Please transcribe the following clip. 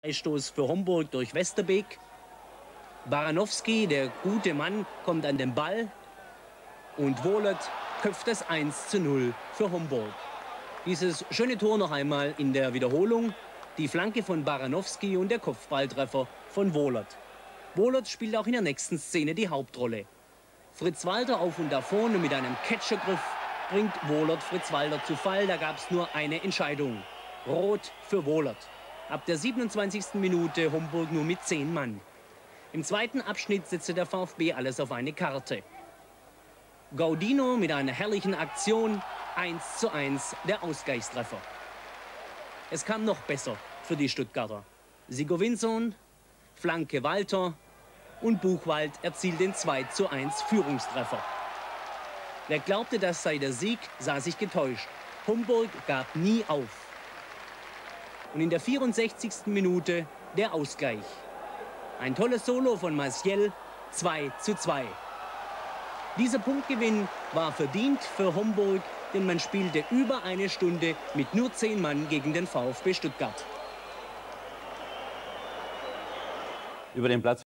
Stoß für Homburg durch Westerbeek. Baranowski, der gute Mann, kommt an den Ball. Und Wohlert köpft das 1:0 für Homburg. Dieses schöne Tor noch einmal in der Wiederholung. Die Flanke von Baranowski und der Kopfballtreffer von Wohlert. Wohlert spielt auch in der nächsten Szene die Hauptrolle. Fritz Walter auf und davon und mit einem Catchergriff bringt Wohlert Fritz Walter zu Fall. Da gab es nur eine Entscheidung. Rot für Wohlert. Ab der 27. Minute Homburg nur mit 10 Mann. Im zweiten Abschnitt setzte der VfB alles auf eine Karte. Gaudino mit einer herrlichen Aktion, 1:1 der Ausgleichstreffer. Es kam noch besser für die Stuttgarter. Sigurvinsson, Flanke Walter und Buchwald erzielt den 2:1 Führungstreffer. Wer glaubte, das sei der Sieg, sah sich getäuscht. Homburg gab nie auf. Und in der 64. Minute der Ausgleich. Ein tolles Solo von Maciel, 2:2. Dieser Punktgewinn war verdient für Homburg, denn man spielte über eine Stunde mit nur 10 Mann gegen den VfB Stuttgart. Über den Platz